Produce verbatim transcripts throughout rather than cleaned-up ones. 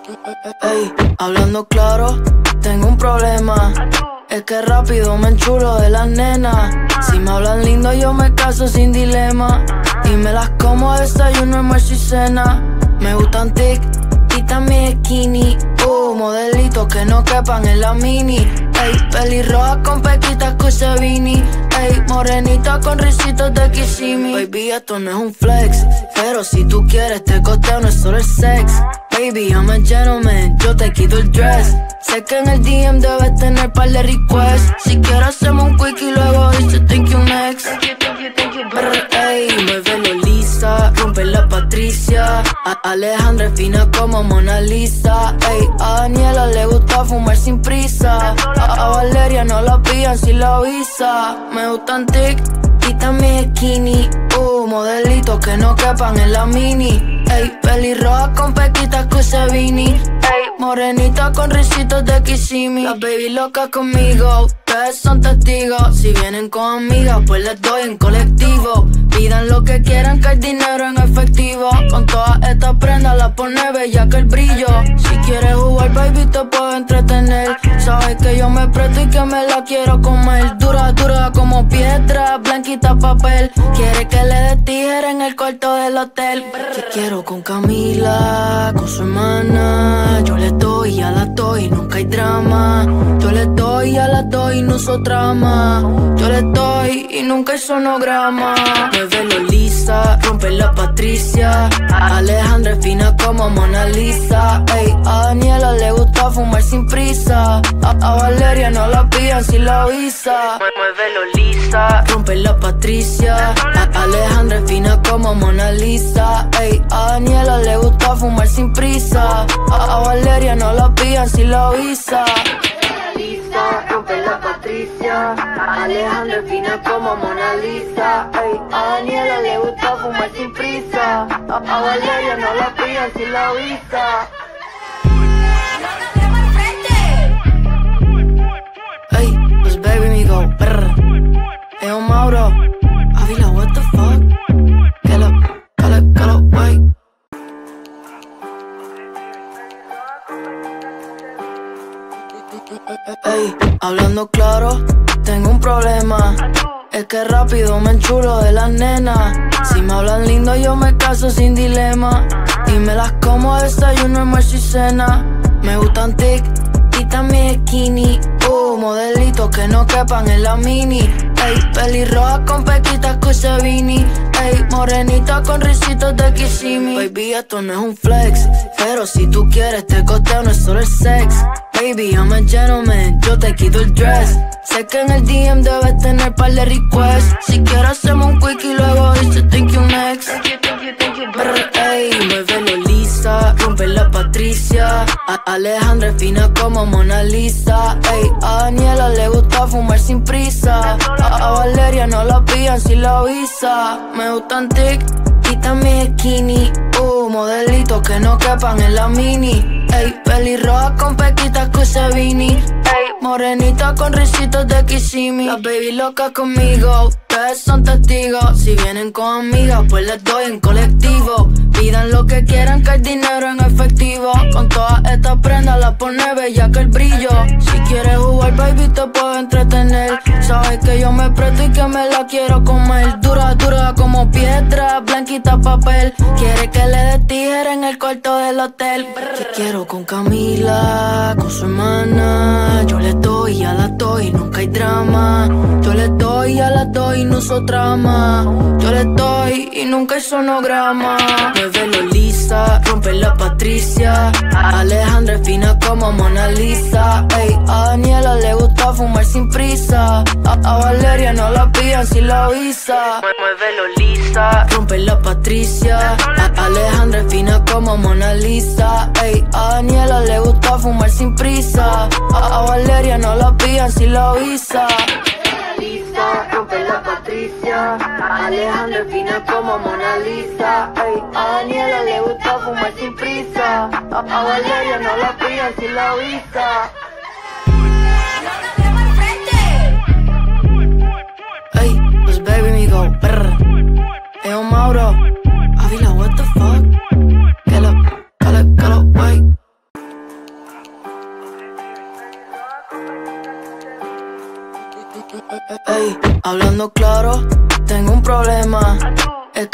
Ey, hablando claro, tengo un problema. Es que rápido me enchulo de las nenas. Si me hablan lindo yo me caso sin dilema. Y me las como a desayuno, almuerzo y cena. Me gustan tic y también skinny. Uh, modelitos que no quepan en la mini. Ey, pelirroja con pequitas que vini. Ey, morenita con risitos de Kissimmee. Baby, esto no es un flex, pero si tú quieres te costeo, no es solo el sex. Baby, I'm a gentleman, yo te quito el dress. Sé que en el D M debes tener par de requests. Si quieres hacemos un quick y luego dice thank you next. Ey, muévelo Lisa, rompe la Patricia. A Alejandra es fina como Mona Lisa. Ey, a Daniela le gusta fumar sin prisa. A, a Valeria no la pillan si la avisa. Me gustan tic y también skinny. Uh, modelitos que no quepan en la mini. Ey, pelirroja con pequitas que vini. Ey, morenita con risitos de Kissimmee. Las baby locas conmigo, ustedes son testigos. Si vienen con amigas, pues les doy en colectivo. Pidan lo que quieran, que el dinero en efectivo. Con todas estas prendas la pone bella que el brillo. Si quieres jugar, baby, te puedo entretener. Sabes que yo me presto y que me la quiero comer. Dura, dura como piedra, blanquita papel. Quiere que le dé tijera en el cuarto del hotel. Que quiero con Camila, con su hermana. Yo le doy, ya la doy, nunca hay drama. Yo le doy, ya la doy, no uso trama. Yo le doy y nunca hay sonograma. Muévelo Lisa, rompe la Patricia. Alejandra es fina como Mona Lisa. Ey, a Daniela le gusta fumar sin prisa. A, a Valeria no la pillan si la avisa. Muévelo Lisa, rompe la Patricia. A, Alejandra es fina como Mona Lisa. Ey, a Daniela le gusta fumar sin prisa. A, a Valeria no la pillan si la avisa. Lisa, rompe la Patricia. Alejandra es fina como Mona Lisa. Ey, a Daniela le gusta fumar sin prisa. A, a Valeria no la pillan si la avisa. Ey, los baby me go brr. Ey, yo Mauro, Avila, what the fuck? Que lo, que lo, que lo, wey. Ey, hablando claro, tengo un problema. Es que rápido me enchulo de las nenas. Si me hablan lindo yo me caso sin dilema. Y me las como a desayuno, almuerzo y cena. Me gustan tic y también skinny. Uh, modelitos que no quepan en la mini. Ey, pelirroja con pequitas que vini. Ey, morenita con risitos de Kissimmee. Baby, esto no es un flex, pero si tú quieres te costeo, no es solo el sex. Baby, I'm a gentleman, yo te quito el dress. Sé que en el D M debes tener par de requests. Si quieres hacemos un quick y luego dice thank you next. Ey, muévelo Lisa, rompe la Patricia. A Alejandra es fina como Mona Lisa. Ey, a Daniela le gusta fumar sin prisa. A, a Valeria no la pillan si la avisa. Me gustan tic y también skinny. Uh, modelitos que no quepan en la mini. Ey, pelirroja con pequitas que vini. Ey, morenita con risitos de Kissimmee. Las baby locas conmigo, ustedes son testigos. Si vienen con amigas, pues les doy en colectivo. Pidan lo que quieran, que el dinero en efectivo. Con todas estas prendas la pone bella que el brillo. Si quieres jugar, baby, te puedo entretener. Sabes que yo me presto y que me la quiero comer. Dura, dura como piedra, blanquita papel. Quiere que le dé tijera en el cuarto del hotel. Que quiero con Camila, con su hermana. Yo le doy, ya la doy, nunca hay drama. Yo le doy, ya la doy, no uso trama. Yo le doy y nunca hay sonograma. Muévelo Lisa, rompe la Patricia. Alejandra es fina como Mona Lisa. Ey, a Daniela le gusta fumar sin prisa. A, a Valeria no la pillan si la avisa. Muévelo Lisa, rompe la Patricia. A, Alejandra es fina como Mona Lisa. Ey, a Daniela le gusta fumar sin prisa. A, a Valeria no la pillan si la avisa. Lisa, rompe la Patricia. Alejandra es fina como Mona Lisa. Ey, a Daniela le gusta fumar sin prisa. A, a Valeria no la pillan si la avisa. Ey, los baby me go brr. Ey, yo Mauro, Avila, what the fuck? Que lo, que lo, que lo, wey.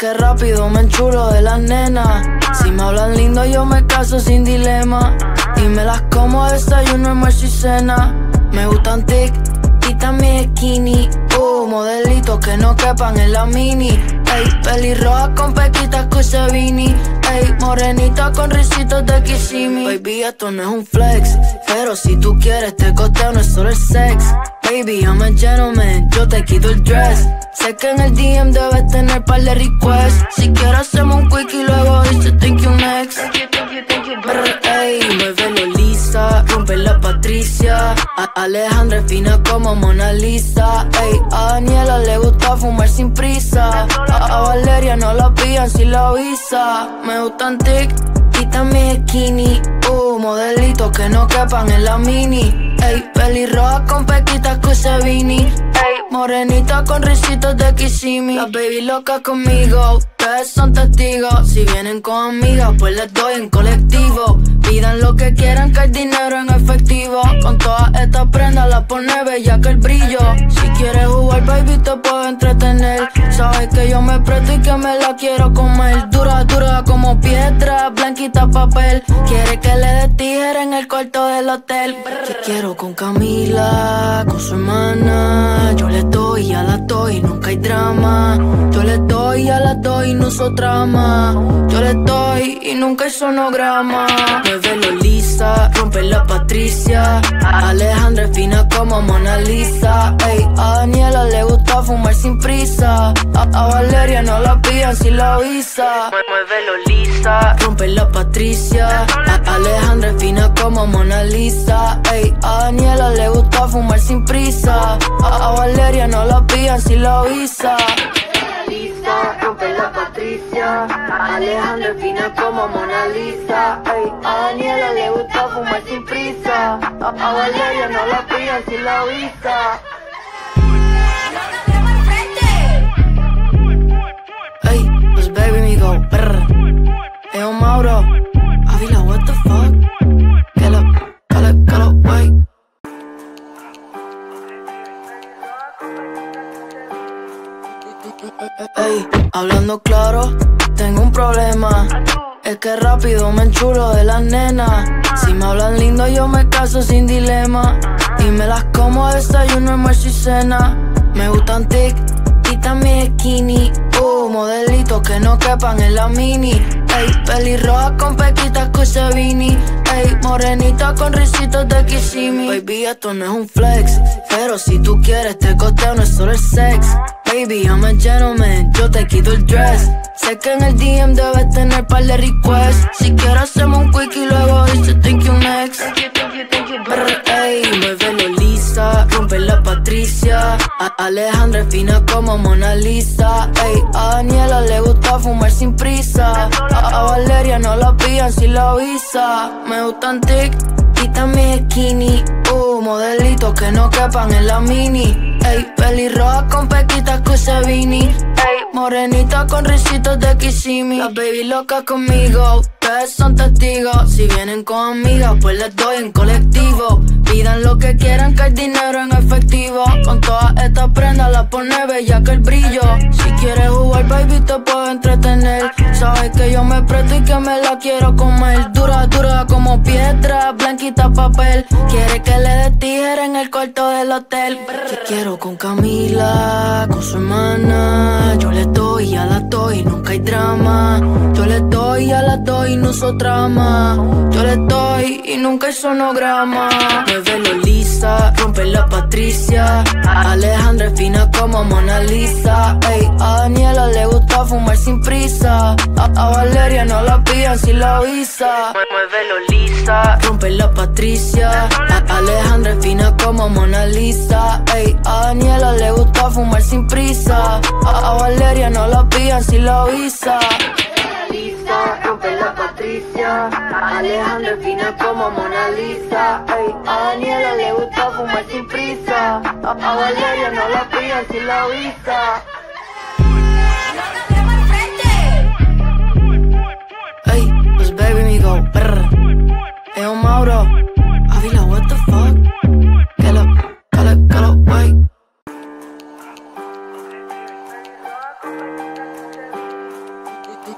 que rápido me enchulo de las nenas. Si me hablan lindo yo me caso sin dilema. Y me las como desayuno, almuerzo y cena. Me gustan tic y también skinny. Uh, modelitos que no quepan en la mini. Ey, pelirroja con pequitas Cusevini. Ey, morenita con risitos de Kissimmee. Baby, esto no es un flex, pero si tú quieres te costeo, no es solo el sex. Baby, I'm a gentleman, yo te quito el dress. Sé que en el D M debes tener par de requests. Si quieres hacemos un quick y luego dice thank you next. Brr, ey, muévelo Lisa, rompe la Patricia. A Alejandra es fina como Mona Lisa. Ey, a Daniela le gusta fumar sin prisa. A, a Valeria no la pillan si la avisa. Me gustan tic y también skinny. Uh, modelitos que no quepan en la mini. Ey, pelirroja con pequitas Cusevini. Ey, morenita con risitos de Kissimmee. Las baby locas conmigo, ustedes son testigos. Si vienen con amigas, pues les doy en colectivo. Pidan lo que quieran, que el dinero en efectivo. Con todas estas prendas la pone bella que el brillo. Si quieres jugar, baby, te puedo entretener. Sabes que yo me presto y que me la quiero comer. Dura, dura como piedra, blanquita papel. Quiere que le dé tijera en el cuarto del hotel. Que quiero con Camila, con su hermana. Yo le doy, a la doy, nunca hay drama. Yo le doy, a la doy, no uso trama. Yo le doy y nunca hay sonograma. Muévelo Lisa, rompe la Patricia. Alejandra es fina como Mona Lisa. Ey, a Daniela le gusta fumar sin prisa. A, a Valeria no la pillan si la avisa. Muévelo Lisa, rompe la Patricia. A, Alejandra es fina como Mona Lisa. Ey, a Daniela le gusta fumar sin prisa. A, a Valeria no la pillan si la avisa. Lisa, rompe la Patricia. Alejandra es fina como Mona Lisa. Ey, a Daniela le gusta fumar sin prisa. A, a Valeria no la pillan si la avisa. Ey, los baby me go brr. Ey, oh, Mauro, Avila, what the fuck? Get up, call it, call it, wait. Ey, hablando claro, tengo un problema. Es que rápido me enchulo de las nenas. Si me hablan lindo yo me caso sin dilema. Y me las como desayuno, almuerzo y cena. Me gustan tic y también skinny. Uh, modelitos que no quepan en la mini. Ey, pelirroja con pequitas Cusevini. Ey, morenita con risitos de Kissimmee. Baby, esto no es un flex, pero si tú quieres te costeo, no es solo el sex. Baby, I'm a gentleman, yo te quito el dress. Sé que en el D M debes tener par de requests. Si quieres hacemos un quick y luego dice thank you next. Brr, ey, muévelo Lisa, rompe la Patricia. A Alejandra es fina como Mona Lisa. Ey, a Daniela le gusta fumar sin prisa. A, a Valeria no la pillan si la avisa. Me gustan tic y también skinny. Uh, modelitos que no quepan en la mini. Ey, pelirroja con pequitas Cusevini. Ey, morenita con risitos de Kissimmee. Las baby locas conmigo, ustedes son testigos. Si vienen con amigas, pues les doy en colectivo. Pidan lo que quieran, que el dinero en efectivo. Con todas estas prendas la pone bella que el brillo. Si quieres jugar, baby, te puedo entretener. Sabes que yo me presto y que me la quiero comer. Dura, dura como piedra, blanquita papel. Quiere que le dé tijera en el cuarto del hotel. Que quiero con Camila, con su hermana. Yo le doy, a la doy, nunca hay drama. Yo le doy, a la doy, no uso trama. Yo le doy y nunca hay sonograma. Muévelo Lisa, rompe la Patricia. Alejandra es fina como Mona Lisa. Ey, a Daniela le gusta fumar sin prisa. A, a Valeria no la pillan si la avisa. Muévelo Lisa, rompe la Patricia. A, Alejandra es fina como Mona Lisa. Ey, a Daniela le gusta fumar sin prisa. A, a Valeria no la pillan si la avisa. Lisa, rompe la Patricia. Alejandra es fina como Mona Lisa. Ey, a Daniela le gusta fumar sin prisa. A, a Valeria no la pillan si la avisa. Ey, los baby me go brr. Ey, oh, Mauro, Avila, what the fuck? Get up, call it, call it, wait.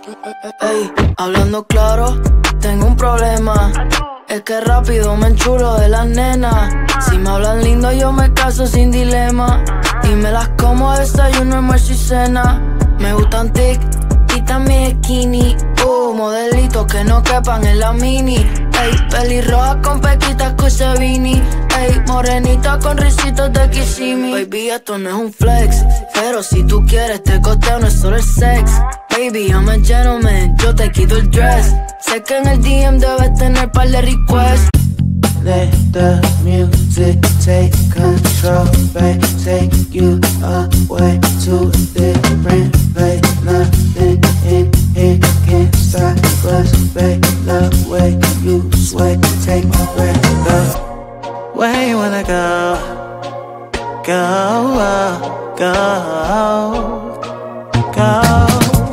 Ey, hablando claro, tengo un problema. Es que rápido me enchulo de las nenas. Si me hablan lindo yo me caso sin dilema. Y me las como a desayuno, almuerzo y cena. Me gustan tic y también skinny. Uh, modelitos que no quepan en la mini. Ey, pelirroja con pequitas Cusevini. Ey, morenita con risitos de Kissimmee. Baby, esto no es un flex, pero si tú quieres te costeo, no es solo el sex. Baby, I'm a gentleman, yo te quito el dress. Sé que en el D M debes tener par de requests. Let the music take control, babe. Take you away to a different place. Nothing in here can stop us, babe. The way you sway, take my breath. The way you wanna go, go, go, go.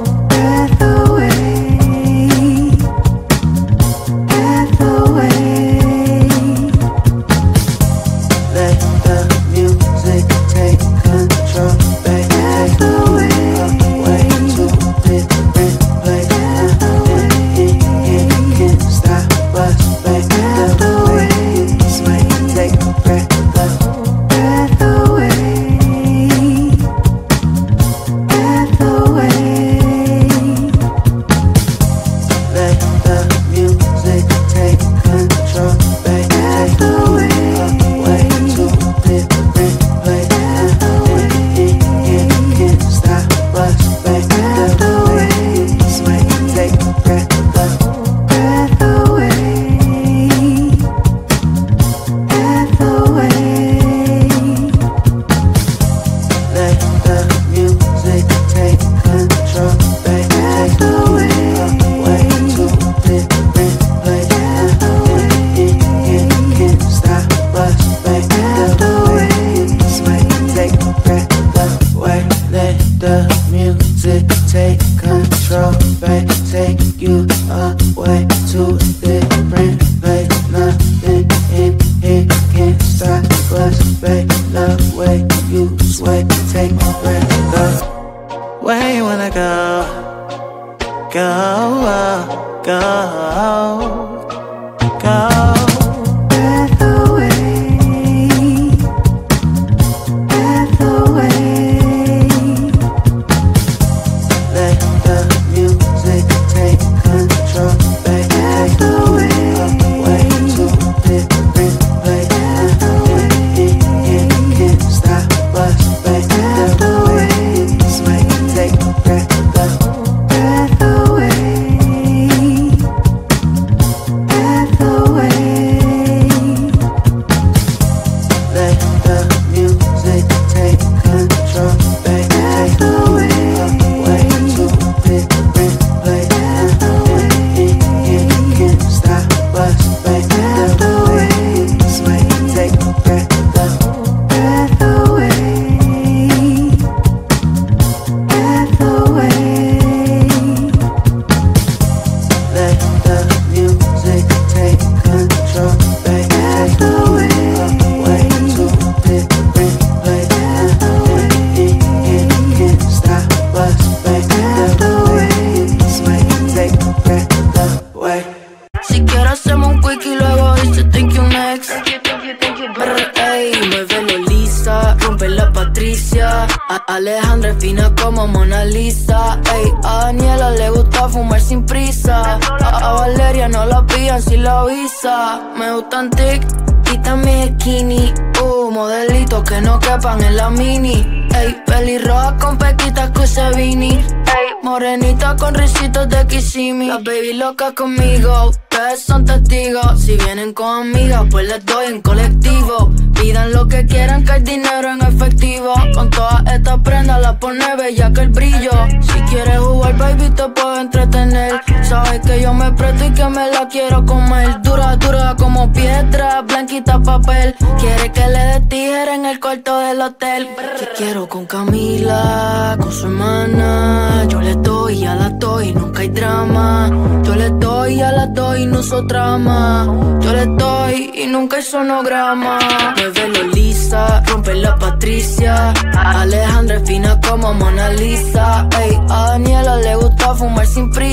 Alejandra es fina como Mona Lisa. Ey, a Daniela le gusta fumar sin prisa. A, a Valeria no la pillan sin la visa. Me gustan tic y también skinny. Uh, modelitos que no quepan en la mini. Ey, pelirroja con pequitas Cusevini. Ey, morenita con risitos de Kissimmee. Las baby locas conmigo, ustedes son testigos. Si vienen con amigas, pues les doy en colectivo. Pidan lo que quieran, que hay dinero en efectivo. Con todas estas prendas la pone bella que el brillo. Si quieres jugar, baby, te puedo entretener. Sabes que yo me presto y que me la quiero comer. Dura, dura como piedra, blanquita papel. Quiere que le dé tijera en el cuarto del hotel. Que quiero con Camila, con su hermana. Yo le doy, a las doy, nunca hay drama. Yo le doy, a las doy, no uso trama. Yo le doy y nunca hay sonograma. Muévelo lisa, rompe la Patricia. Alejandra es fina como Mona Lisa. Ey, a Daniela le gusta fumar sin prisa.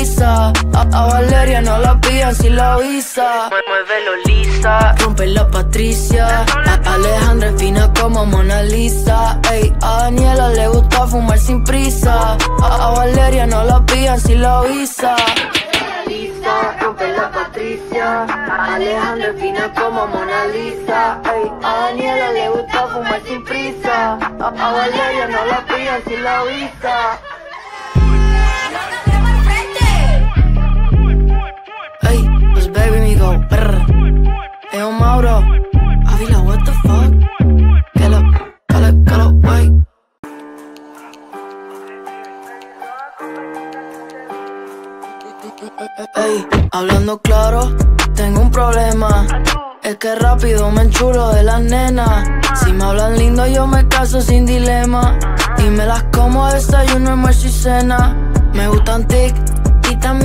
A Valeria no la pillan si la avisa. Muévelo lisa, Rompe la Patricia. A Alejandra es fina como Mona Lisa. Ey, a Daniela le gusta fumar sin prisa. A, a Valeria no la pillan si la avisa. Lisa, rompe la Patricia. A Alejandra es fina como Mona Lisa. Ey, a Daniela le gusta fumar sin prisa. A, a Valeria no la pillan si la avisa. Ey, pues baby me go brr. Ey, yo Mauro, Avila, what the fuck? Que lo, que lo, que lo, wey. Ey, hablando claro, tengo un problema. Es que rápido me enchulo de las nenas. Si me hablan lindo yo me caso sin dilema. Y me las como a desayuno, almuerzo y cena. Me gustan tic y también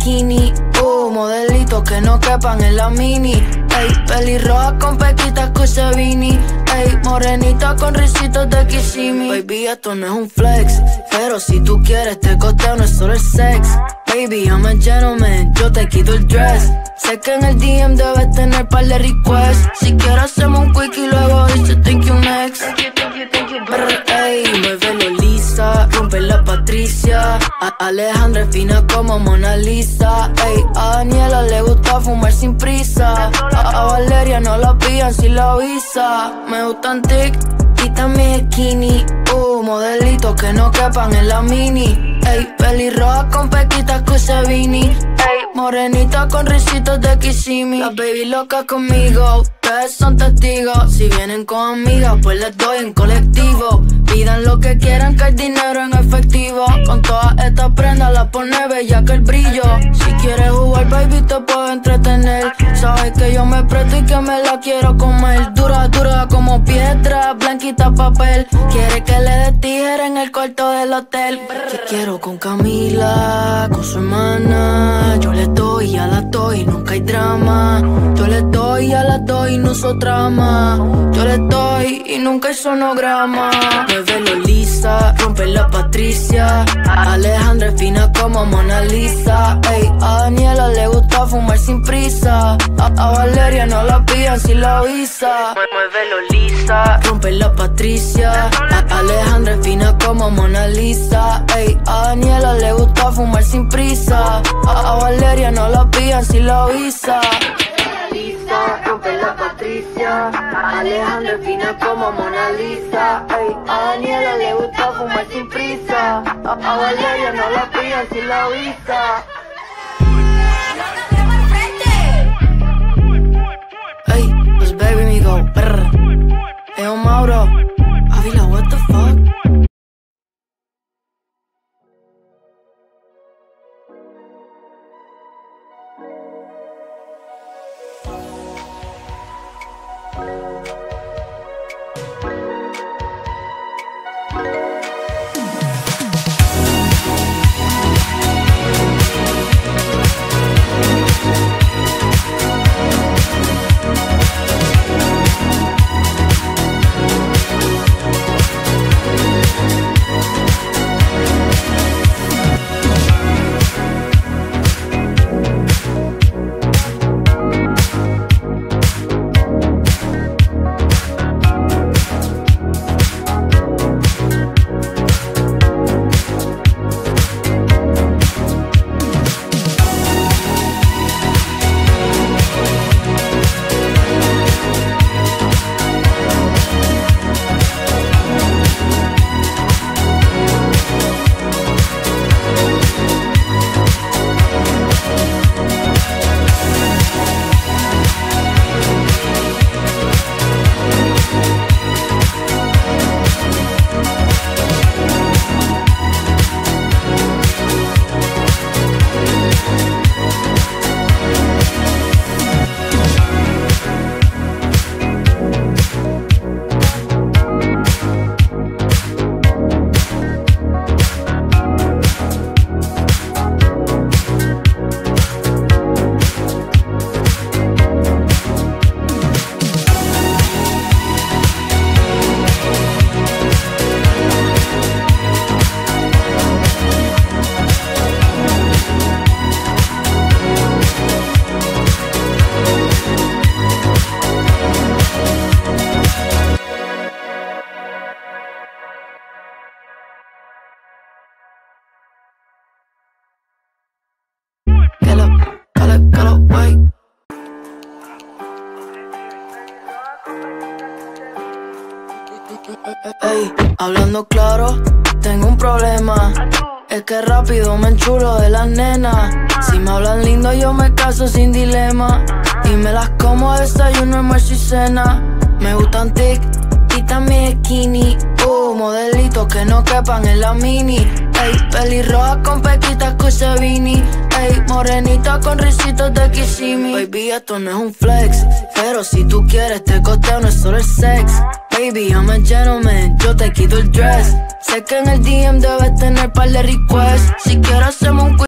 bikini. Uh, modelitos que no quepan en la mini. Ey, pelirroja con pequitas Cusevini. Ey, morenita con risitos de Kissimmee. Baby, esto no es un flex, pero si tú quieres te costeo, no es solo el sex. Baby, I'm a gentleman, yo te quito el dress. Sé que en el D M debes tener par de requests. Si quieres hacemos un quick y luego dice thank you next. Brr, ey, muévelo Lisa, rompe la Patricia. A Alejandra es fina como Mona Lisa. Ey, a Daniela le gusta fumar sin prisa. A, a Valeria no la pillan si la avisa. Me gustan tic y también skinny. Uh, modelitos que no quepan en la mini. Ey, pelirroja con pequitas Cusevini. Ey, morenita con risitos de Kissimmee. Las baby locas conmigo, ustedes son testigos. Si vienen con amigas, pues les doy en colectivo. Pidan lo que quieran, que hay dinero en efectivo. Con todas estas prendas la pone bella que el brillo. Si quieres jugar, baby, te puedo entretener. Sabes que yo me presto y que me la quiero comer. Dura, dura como piedra, blanquita papel. Quiere que le dé tijera en el cuarto del hotel. Que quiero con Camila, con su hermana. Yo le doy, a las doy, nunca hay drama. Yo le doy, a las doy, no uso trama. Yo le doy y nunca hay sonograma. Muévelo Lisa, rompe la Patricia. Alejandra es fina como Mona Lisa. Ey, a Daniela le gusta fumar sin prisa. A, a Valeria no la pillan si la avisa. Muévelo Lisa, rompe la Patricia. A, Alejandra es fina como Mona Lisa. Ey, a Daniela le gusta fumar sin prisa. A, a Valeria no la pillan si la avisa. Lisa, rompe la Patricia. Alejandra es fina como Mona Lisa. Ey, a Daniela le gusta fumar sin prisa. A, a Valeria no la pillan si la avisa. Ey, los baby me go brr. Ey, oh, Mauro, Avila, what the fuck? Ey, hablando claro, tengo un problema. Es que rápido me enchulo de las nenas. Si me hablan lindo yo me caso sin dilema. Y me las como a desayuno, almuerzo y cena. Me gustan tic y también skinny. Uh, modelitos que no quepan en la mini. Ey, pelirroja con pequitas Cusevini. Ey, morenita con risitos de Kissimmee. Baby, esto no es un flex, pero si tú quieres te costeo, no es solo el sex. Baby, I'm a gentleman, yo te quito el dress. Sé que en el D M debes tener par de requests. Si quieres hacemos un